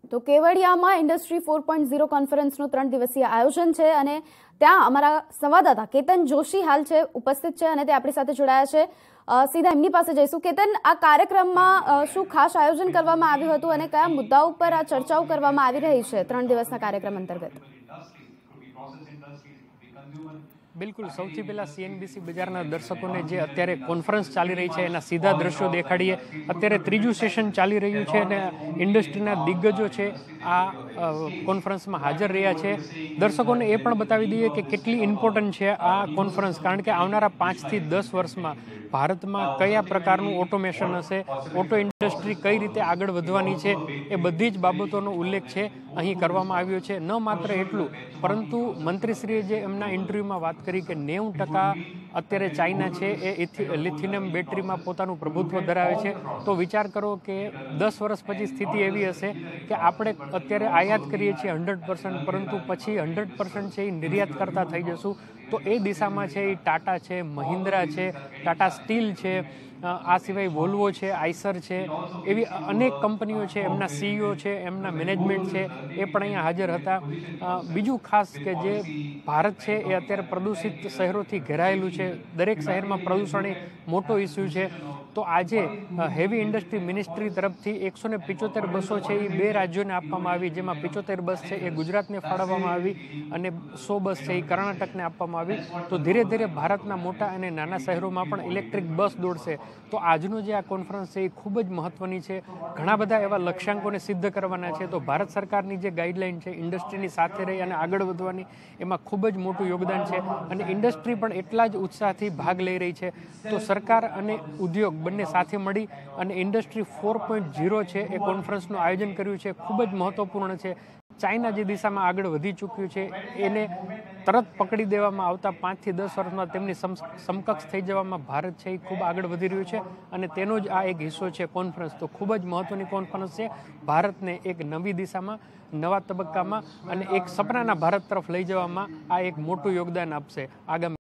તો કેવડિયામાં ઇન્ડસ્ટ્રી 4.0 કોન્ફરન્સનું 3 દિવસીય આયોજન છે અને ત્યાં અમારા સંવાદદાતા કેતન જોશી હાલ છે ઉપસ્થિત છે અને તે આપણી સાથે જોડાયા છે। સીધા એમની પાસે જઈશું। કેતન, આ કાર્યક્રમમાં શું ખાસ આયોજન કરવામાં આવ્યું હતું અને કયા મુદ્દાઓ પર આ ચર્ચાઓ કરવામાં આવી રહી છે 3 દિવસના કાર્યક્રમ અંતર્ગત? બિલકુલ, સૌથી પહેલા સીએનબીસી બજારના દર્શકોને જે અત્યારે કોન્ફરન્સ ચાલી રહી છે એના સીધા દ્રશ્યો દેખાડીએ। અત્યારે ત્રીજું સેશન ચાલી રહ્યું છે અને ઇન્ડસ્ટ્રીના દિગ્ગજો છે આ કોન્ફરન્સમાં હાજર રહ્યા છે। દર્શકોને એ પણ બતાવી દઈએ કે કેટલી ઇમ્પોર્ટન્ટ છે આ કોન્ફરન્સ, કારણ કે આવનારા 5 થી 10 વર્ષમાં ભારતમાં કયા પ્રકારનું ઓટોમેશન હશે, ઓટો ઇન્ડસ્ટ્રી કઈ રીતે આગળ વધવાની છે, એ બધી જ બાબતોનો ઉલ્લેખ છે અહીં કરવામાં આવ્યો છે। ન માત્ર એટલું, પરંતુ મંત્રીશ્રીએ જે એમના ઇન્ટરવ્યુમાં વાત કરી કે 90% અત્યારે ચાઇના છે એ લિથિયમ બેટરીમાં પોતાનું પ્રભુત્વ ધરાવે છે। તો વિચાર કરો કે 10 વર્ષ પછી સ્થિતિ એવી હશે કે આપણે અત્યારે આયાત કરીએ છીએ 100%, પરંતુ પછી 100% છે એ નિર્યાત કરતા થઈ જશું। તો એ દિશામાં છે એ ટાટા છે, મહિન્દ્રા છે, ટાટા સ્ટીલ છે, આ સિવાય વોલ્વો છે, આઈસર છે, એવી અનેક કંપનીઓ છે, એમના સીઈઓ છે, એમના મેનેજમેન્ટ છે, એ પણ અહીંયા હાજર હતા। બીજું ખાસ કે જે ભારત છે એ અત્યારે પ્રદૂષિત શહેરોથી ઘેરાયેલું છે, દરેક શહેરમાં પ્રદૂષણ એ મોટો ઇસ્યુ છે। તો આજે હેવી ઇન્ડસ્ટ્રી મિનિસ્ટ્રી તરફથી 175 બસો છે એ 2 રાજ્યોને આપવામાં આવી, જેમાં 75 બસ છે એ ગુજરાતને ફાળવવામાં આવી અને 100 બસ છે એ કર્ણાટકને આપવામાં આવી। તો ધીરે ધીરે ભારતના મોટા અને નાના શહેરોમાં પણ ઇલેક્ટ્રિક બસ દોડશે। તો આજનો જે આ કોન્ફરન્સ છે એ ખૂબ જ મહત્વની છે, ઘણા બધા એવા લક્ષ્યાંકોને સિદ્ધ કરવાના છે। તો ભારત સરકારની જે ગાઈડલાઈન છે ઇન્ડસ્ટ્રીની સાથે રહી અને આગળ વધવાની, એમાં ખૂબ જ મોટું યોગદાન છે અને ઇન્ડસ્ટ્રી પણ એટલા જ ઉત્સાહથી ભાગ લઈ રહી છે। તો સરકાર અને ઉદ્યોગ બંને સાથે મળી અને ઇન્ડસ્ટ્રી 4.0 છે એ કોન્ફરન્સનું આયોજન કર્યું છે, ખૂબ જ મહત્વપૂર્ણ છે। ચાઇના જે દિશામાં આગળ વધી ચૂક્યું છે એને તરત પકડી દેવામાં આવતા 5 થી 10 વર્ષમાં તેમની સમકક્ષ થઈ જવામાં ભારત છે એ ખૂબ આગળ વધી રહ્યું છે અને તેનો જ આ એક હિસ્સો છે કોન્ફરન્સ। તો ખૂબ જ મહત્વની કોન્ફરન્સ છે, ભારતને એક નવી દિશામાં, નવા તબક્કામાં અને એક સપનાના ભારત તરફ લઈ જવામાં આ એક મોટું યોગદાન આપશે આગામી